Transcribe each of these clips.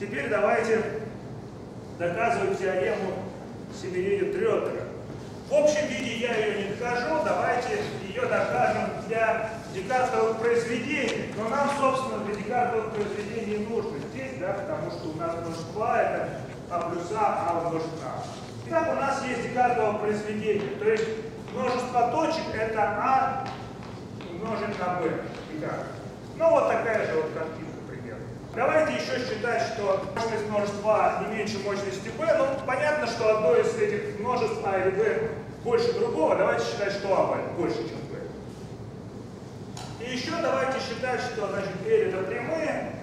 Теперь давайте доказывать теорему Семиреди-Трётера. В общем виде я ее не докажу, давайте ее докажем для Декартовых произведений. Но нам, собственно, для Декартовых произведений нужно здесь, да, потому что у нас множество это А плюс А умножить на А. Итак, у нас есть Декартово произведение, то есть множество точек это А умножить на Б. Ну вот такая же вот картинка примерно. Давайте еще считать, что мощность множества А не меньше мощности Б. Ну, понятно, что одно из этих множеств А или Б больше другого. Давайте считать, что А больше, чем Б. И еще давайте считать, что, значит, L это прямые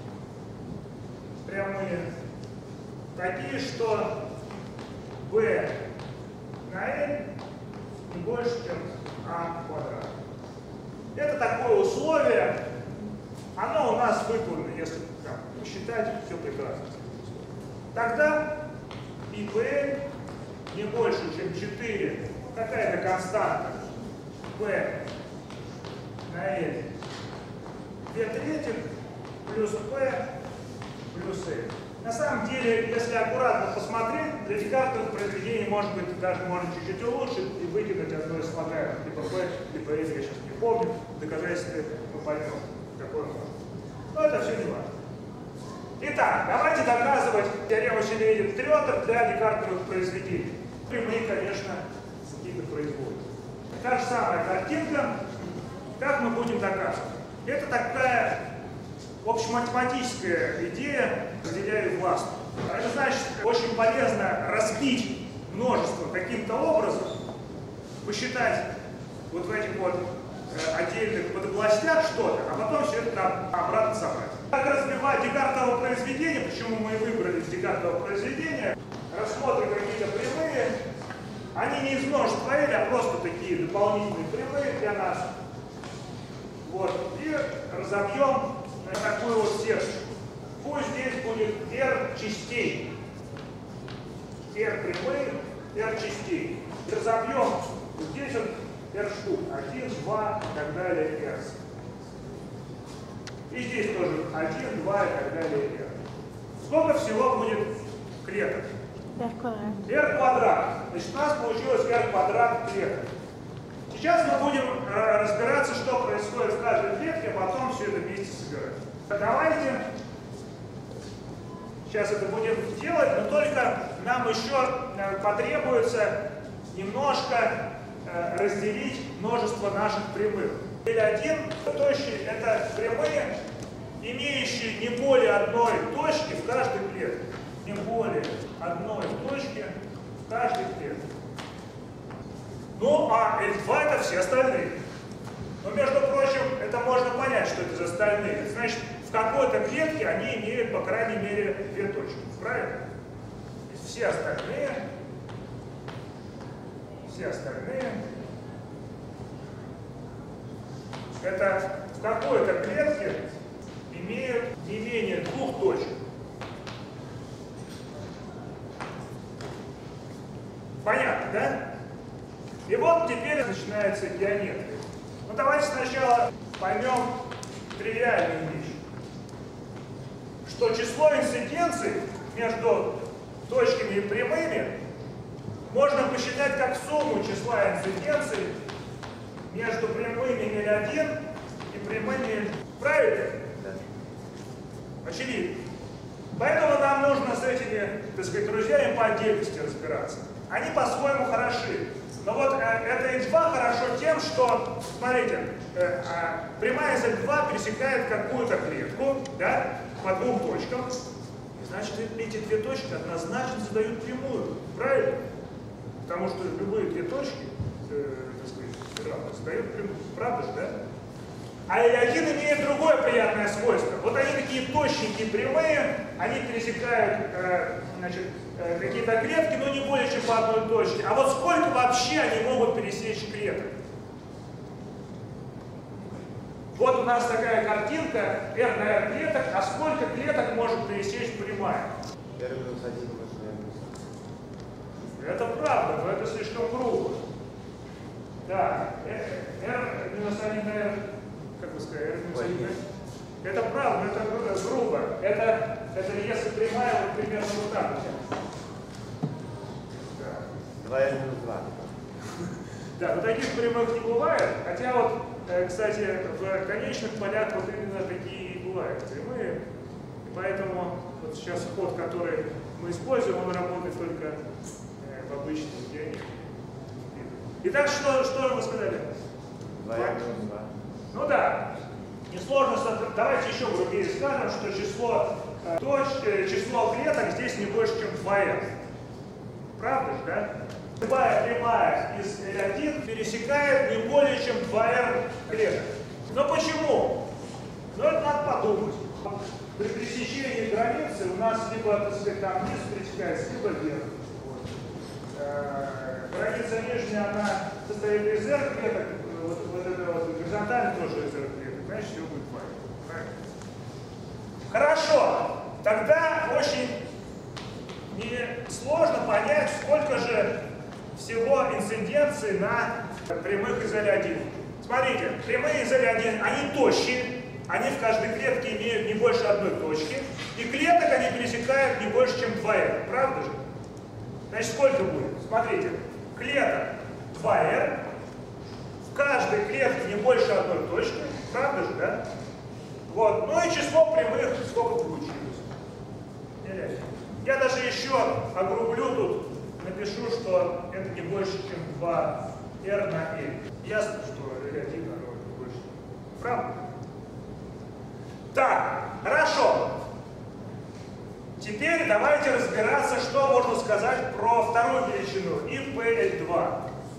такие, что B на L не больше, чем А квадрат. Это такое условие, оно у нас выполнено, если посчитать, все прекрасно. Тогда и B не больше, чем 4, какая-то константа, B на L 2/3 плюс P плюс L. На самом деле, если аккуратно посмотреть, для Декартовых произведений, может быть, даже можно чуть-чуть улучшить и выкинуть одно из слагаемых, либо P, либо L, я сейчас не помню, доказательства мы поймем, какое можно. Но это все не важно. Итак, давайте доказывать теорему Семиреди-Трётер для Декартовых произведений. И мы, конечно, какие-то производим. Та же самая картинка, как мы будем доказывать. Это такая общематематическая идея, разделяю власть. Это значит, очень полезно разбить множество каким-то образом, посчитать вот в этих вот отдельных подобластях что-то, а потом все это обратно собрать. Как разбивать Декартово произведение, почему мы выбрали из Декартово произведения, рассмотрим какие-то прямые, они не из множества L, а просто такие дополнительные прямые для нас. Вот, и разобьем на такую вот сеточку. Пусть здесь будет R частей. R прямые, R частей. Разобьем здесь вот R штук. 1, 2 и так далее R. И здесь тоже 1, 2 и так далее R. Сколько всего будет клеток? R квадрат. Значит, у нас получилось R квадрат клеток. Сейчас мы будем разбираться, что происходит в каждой клетке, а потом все это вместе собирать. Давайте сейчас это будем делать, но только нам еще потребуется немножко разделить множество наших прямых. L1 точки — это прямые, имеющие не более одной точки в каждой клетке. Не более одной точки в каждой клетке. Ну, а L2 это все остальные. Но, между прочим, это можно понять, что это за остальные. Это значит, в какой-то клетке они имеют, по крайней мере, 2 точки. Правильно? То есть все остальные это в какой-то клетке имеют не менее 2 точек. Понятно, да? И вот теперь начинается геометрия. Ну давайте сначала поймем тривиальную вещь. Что число инциденций между точками и прямыми можно посчитать как сумму числа инциденций между прямыми L1 и прямыми. Правильно? Да. Очевидно. Поэтому нам нужно с этими, так сказать, друзьями по отдельности разбираться. Они по-своему хороши. Но вот это L2 хорошо тем, что, смотрите, прямая из L2 пересекает какую-то клетку, да, по 2 точкам. И значит, эти 2 точки однозначно задают прямую. Правильно? Потому что любые 2 точки, так сказать, задают прямую. Правда же, да? А L1 имеет другое приятное свойство. Вот они такие точненькие прямые, они пересекают, значит, какие-то клетки, но не более чем по одной точке. А вот сколько вообще они могут пересечь клеток? Вот у нас такая картинка, R на R клеток, а сколько клеток может пересечь прямая? R минус 1 умножить на R. Это правда, но это слишком грубо. Да, R минус 1 на R, как бы сказать, R минус 1 на R. Это правда, это грубо. Это Это если прямая, вот примерно вот так вот. 2r минус 2. Да, но таких прямых не бывает, хотя вот, кстати, в конечных полях вот именно такие и бывают прямые, и поэтому вот сейчас ход, который мы используем, он работает только в обычном геометрии. Итак, что вы сказали? 2r минус 2. Ну да, несложно, давайте еще грубее скажем, что число клеток здесь не больше, чем 2r. Правда же, да? Любая прямая из L1 пересекает не более чем 2r клеток. Но почему? Ну это надо подумать. При пересечении границы у нас либо, так сказать, там низ пересекается, либо вверх. Граница нижняя, она состоит из r клеток, вот это вот горизонтально тоже из r клеток, значит все будет правильно. Хорошо, тогда очень несложно понять, сколько же всего инциденций на прямых из L1. Смотрите, прямые из L1, они тощие, они в каждой клетке имеют не больше одной точки, и клеток они пересекают не больше, чем 2r, правда же? Значит, сколько будет? Смотрите, клеток 2r, в каждой клетке не больше одной точки, правда же, да? Вот, ну и число прямых сколько получилось? Я даже еще огрублю тут, напишу, что это не больше, чем 2r на l. Ясно, что L1 равно больше. Правда? Так, хорошо. Теперь давайте разбираться, что можно сказать про вторую величину, IPL2.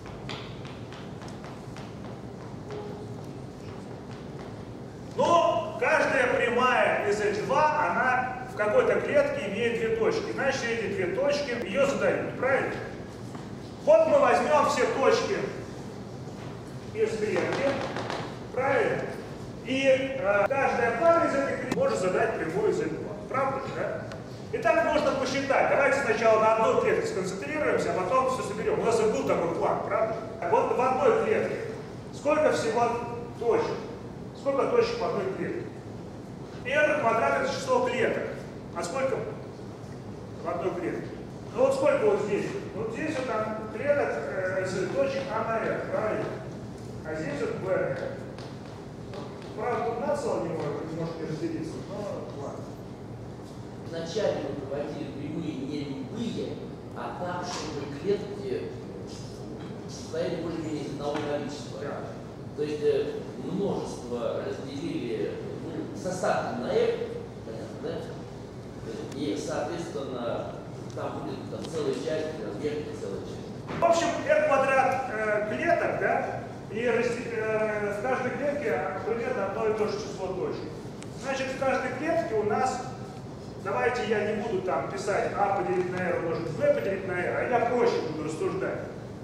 Но каждая прямая из L2, она в какой-то клетке имеет две точки. Значит, эти две точки ее задают, правильно? Вот мы возьмем все точки из клетки, правильно? И каждая пара из этой клетки может задать прямую из L2. Правда же, да? Итак, можно посчитать. Давайте сначала на одной клетке сконцентрируемся, а потом все соберем. У нас и был такой план, правда? Вот в одной клетке сколько всего точек? Сколько точек в одной клетке? R квадрат это число клеток. А сколько в одной клетке? Ну вот сколько вот здесь? Вот здесь вот там клеток точек А на R, правильно? А здесь вот B на R. Правда, тут нацело не может не разделиться, но ладно. Вначале мы проводили прямые не любые, а так, чтобы клетки состояли более-менее из одного количества. Да. То есть множество разделили состав на r, понятно, да? И, соответственно, там будет там, целая часть, размерка целая часть. В общем, r квадрат клеток, да, и в каждой клетке примерно одно и то же число точек. Значит, в каждой клетке у нас, давайте я не буду там писать а поделить на r умножить b поделить на r, а я проще буду рассуждать.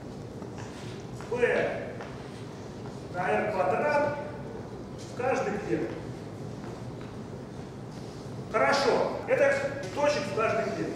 b на r квадрат в каждой клетке. Хорошо, это точек в каждой клетке.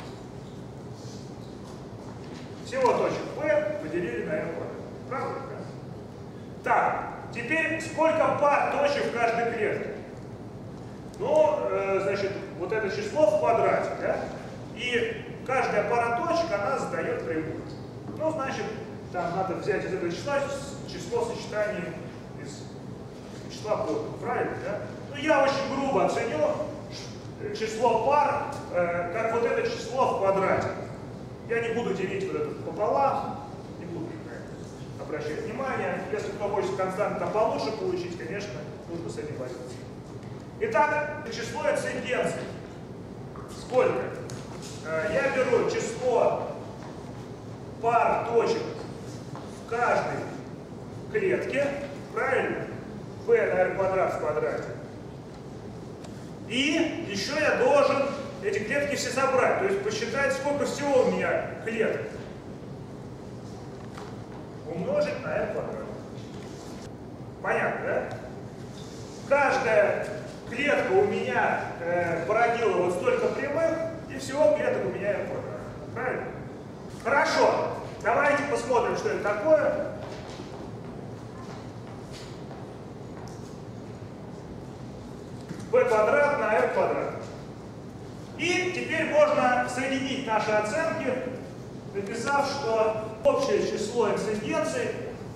Всего точек b поделили на r квадрат. Правда? Так, теперь сколько пар точек в каждой клетке? Ну, значит, вот это число в квадрате, да? И каждая пара точек, она задает прямую. Ну, значит, там надо взять из этого числа число сочетаний из числа подных, правильно, да? Ну, я очень грубо оценю число пар, как вот это число в квадрате. Я не буду делить вот это пополам, не буду обращать внимание. Если кто хочет константу получше получить, конечно, нужно с этим бороться. Итак, число инциденций. Сколько? Я беру число пар точек в каждой клетке, правильно? b на r квадрат в квадрате. И еще я должен эти клетки все собрать, то есть посчитать, сколько всего у меня клеток. Умножить на r квадрат. Понятно, да? Каждая клетка у меня породила вот столько прямых, и всего клеток у меня r квадрат. Правильно? Хорошо. Давайте посмотрим, что это такое. b квадрат на r квадрат. И теперь можно соединить наши оценки, написав, что общее число инциденций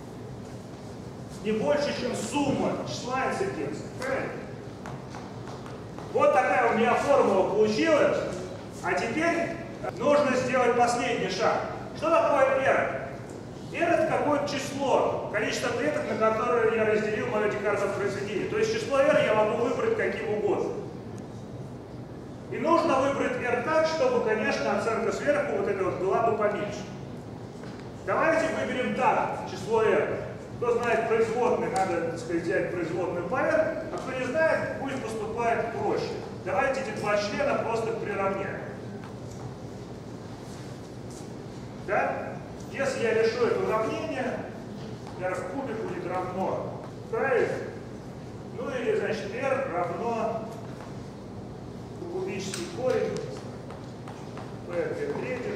не больше, чем сумма числа инциденций. Правильно? Вот такая у меня формула получилась. А теперь нужно сделать последний шаг. Что такое R? R это какое-то число, количество клеток, на которое я разделил мое декарзовое произведение. То есть число R я могу выбрать каким угодно. И нужно выбрать R так, чтобы, конечно, оценка сверху вот эта вот была бы поменьше. Давайте выберем так число R. Кто знает производные, надо, так сказать, взять производную по R, а кто не знает, пусть поступает проще. Давайте эти два члена просто приравняем. Да? Если я решу это уравнение, R в кубе будет равно, правильно? Ну или, значит, R равно кубический корень P третьих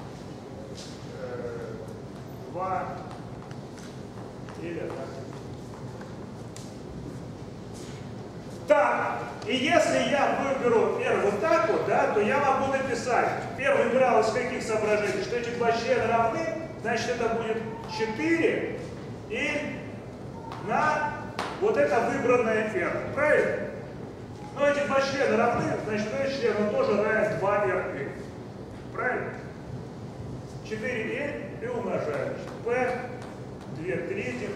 2 или так. Так, и если я выберу R вот так вот, да, то я могу написать, R выбирал из каких соображений, что эти два члена равны, значит это будет 4 и на вот это выбранное R, правильно? Но эти два члена равны, значит этот член тоже равен 2R. Правильно? 4L и умножаем. P 2 третьих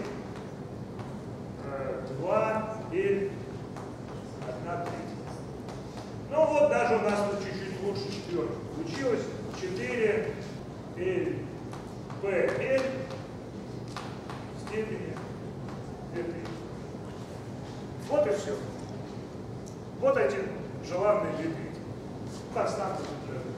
2L 1 третья. Ну вот даже у нас тут чуть-чуть лучше четверка получилось. 4L PL в степени 2 третьих. Вот и все. Вот эти желанные 2 трети. Константы.